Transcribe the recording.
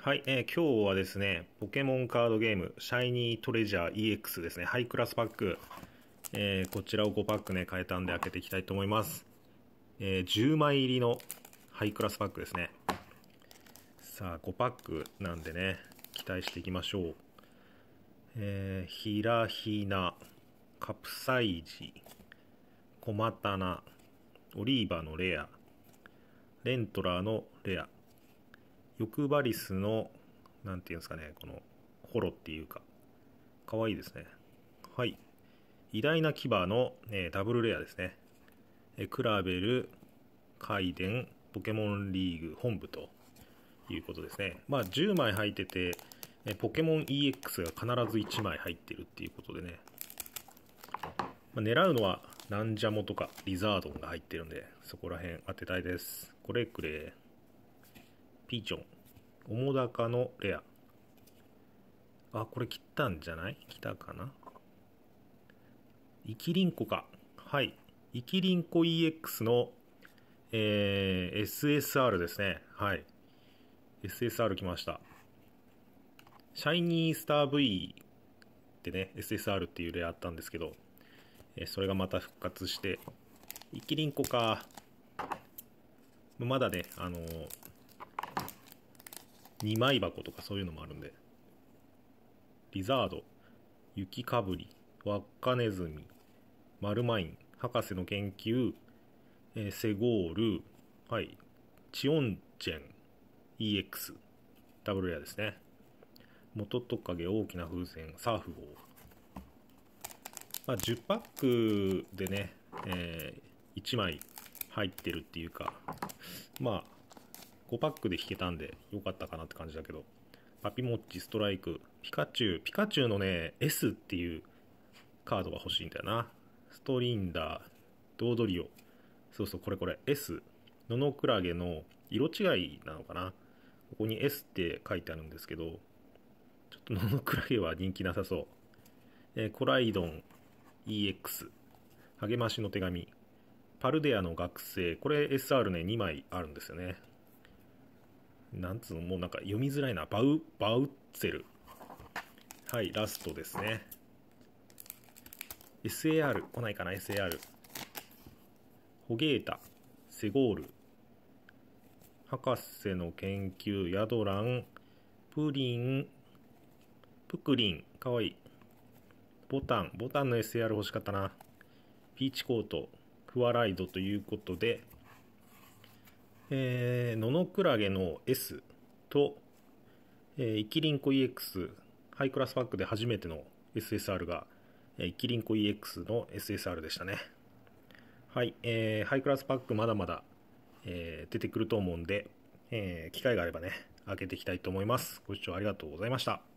はい、今日はですね、ポケモンカードゲーム、シャイニートレジャー EX ですね、ハイクラスパック、こちらを5パックね、変えたんで開けていきたいと思います。10枚入りのハイクラスパックですね。さあ、5パックなんでね、期待していきましょう。ひらひな、カプサイジ、コマタナ、オリーバのレア、レントラーのレア、欲張りスの、なんていうんですかね、この、ホロっていうか、かわいいですね。はい。偉大な牙の、ダブルレアですね。クラベル、カイデン、ポケモンリーグ本部ということですね。まあ、10枚入ってて、ポケモン EX が必ず1枚入ってるっていうことでね。まあ、狙うのは、ナンジャモとかリザードンが入ってるんで、そこら辺当てたいです。これくれ。ピーチョン。おもだかのレア。あ、これ切ったんじゃない？来たかな？イキリンコか。はい。イキリンコ EX の、SSR ですね。はい。SSR 来ました。シャイニースター V ってね、SSR っていう例あったんですけど、それがまた復活して、イキリンコか。まだね、2枚箱とかそういうのもあるんで。リザード、雪かぶり、ワッカネズミ、マルマイン、博士の研究、セゴール、はい、チオンチェン EX、ダブルレアですね。元トカゲ、大きな風船、サーフ号。まあ、10パックでね、1枚入ってるっていうか、まあ、5パックで引けたんで良かったかなって感じだけど、パピモッチ、ストライク、ピカチュウのね、S っていうカードが欲しいんだよな。ストリンダー、ドードリオ。そうそう、これ。S。ノノクラゲの色違いなのかな。ここに S って書いてあるんですけど、ちょっとノノクラゲは人気なさそう。コライドン EX。励ましの手紙。パルデアの学生。これ SR ね、2枚あるんですよね。なんつうの、もうなんか読みづらいな。バウッツェル。はい、ラストですね。SAR。来ないかな、SAR。ホゲータ。セゴール。博士の研究、ヤドラン、プリン、プクリン、かわいい。ボタンの SAR 欲しかったな。ピーチコート、フワライドということで、ノノクラゲの S と、イキリンコ EX、ハイクラスパックで初めての SSR が、イキリンコ EX の SSR でしたね。はい、ハイクラスパックまだまだ、出てくると思うんで、機会があればね、開けていきたいと思います。ご視聴ありがとうございました。